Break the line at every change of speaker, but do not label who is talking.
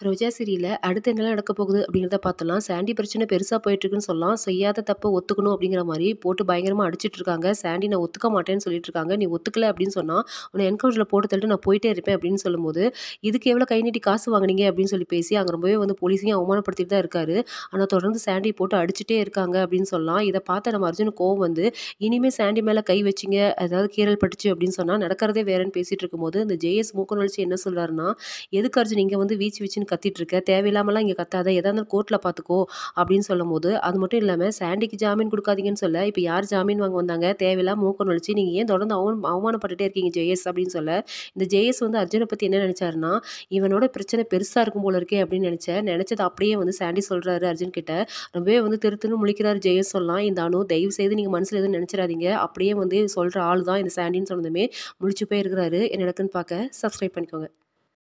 ரோஜா சீரியல்ல அடுத்து என்னலாம் நடக்க போகுது அப்படிங்கிறத பார்த்தலாம். சாண்டி பிரச்சனை பெருசா போயிட்டுருக்குன்னு சொல்லலாம். செய்யாத தப்ப ஒத்துக்கணும் அப்படிங்கிற மாரி போட்டு பயங்கரமா அடிச்சிட்டு இருக்காங்க. சாண்டி நான் ஒத்துக்க மாட்டேன்னு சொல்லிட்டு இருக்காங்க. நீ ஒத்துக்கல அப்படின்னு சொன்னா, உன்ன என்கவுண்டர்ல போட்டு தள்ளிட்டு நான் போயிட்டே இருப்பேன் அப்படின்னு சொல்லும்போது, இதுக்கு எவ்வளோ கை நீட்டி காசு வாங்குனீங்க அப்படின்னு சொல்லி பேசி அங்க ரொம்பவே வந்து போலீஸையும் அவமானப்படுத்திட்டு தான் இருக்காரு. ஆனா தொடர்ந்து சாண்டிய போட்டு அடிச்சுட்டே இருக்காங்க அப்படின்னு சொல்லலாம். இத பார்த்த நம்ம அர்ஜுனுக்கு கோவம் வந்து, இனிமே சாண்டி மேல கை வச்சீங்க, அதாவது கீறல் பட்டுச்சு அப்படின்னு சொன்னா நடக்கிறதே வேறன்னு பேசிட்டு இருக்கும்போது, இந்த ஜேஎஸ் மூக்க நுழைச்சு என்ன சொல்றாருன்னா, எதுக்கு அர்ஜுன் இங்க வந்து வீச்சு வீச்சுன்னு கத்திட்டு இருக்க? தேவையில்லாமலாம் இங்க கத்தாத. எதா இருந்தாலும் கோர்ட்ல பார்த்துக்கோ அப்படின்னு சொல்லும்போது, அது மட்டும் இல்லாம சாண்டிக்கு ஜாமீன் குடுக்காதீங்கன்னு சொல்ல, இப்ப யார் ஜாமீன் வாங்க வந்தாங்க? தேவையில்லாம மூக்க நுழைச்சு நீங்க ஏன் தொடர்ந்து அவமானப்பட்டுட்டே இருக்கீங்க ஜேஎஸ் அப்படின்னு சொல்ல, இந்த ஜேஎஸ் வந்து அர்ஜுன பத்தி என்ன நெனச்சாருன்னா, இவனோட பிரச்சனை பெருசா இருக்கும் போல இருக்கே அப்படின்னு நெனச்சேன். நெனச்சத அப்படியே வந்து சாண்டி சொல்றாரு அர்ஜுன் கிட்ட. ரொம்பவே வந்து திரு திருன்னு முழிக்கிறாரு ஜேஎஸ் சொல்லலாம். இந்த அனு தயவு செய்து நீங்க மனசுல எதுவும் நெனச்சிராதீங்க. அப்படியே வந்து சொல்ற ஆள் தான் இந்த சாண்டின்னு சொன்னதுமே முழிச்சு போய் இருக்கிறாரு. என்ன நடக்குன்னு பார்க்க சப்ஸ்கிரைப் பண்ணிக்கோங்க.